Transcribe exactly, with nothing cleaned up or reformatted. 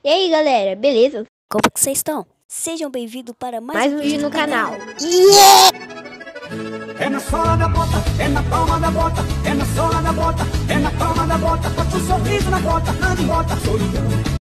E aí galera, beleza? Como que vocês estão? Sejam bem-vindos para mais, Mais um vídeo no canal. É na sola da bota, é na palma da bota, é na sola da bota, é na palma da bota, bota um sorriso na bota, ande bota, solidão.